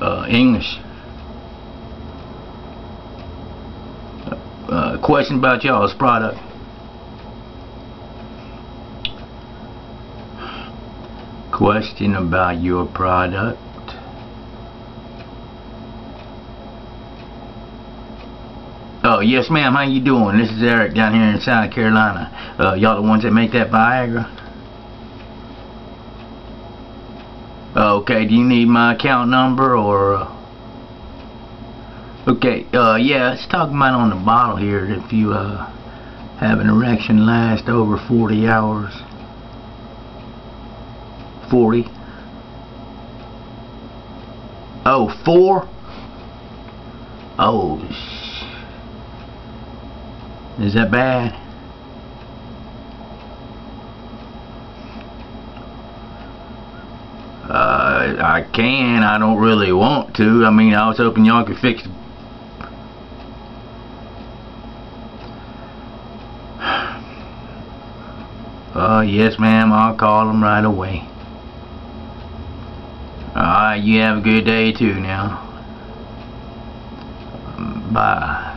English. Question about y'all's product. Question about your product. Oh, yes ma'am, how you doing? This is Eric down here in South Carolina. Y'all the ones that make that Viagra? Okay, do you need my account number or... Okay, yeah, it's talking about on the bottle here that if you have an erection last over 40 hours. 40. Oh, 4? Oh, is that bad? I can. I don't really want to. I mean, I was hoping y'all could fix it. Yes ma'am, I'll call them right away. Alright, you have a good day too now. Bye.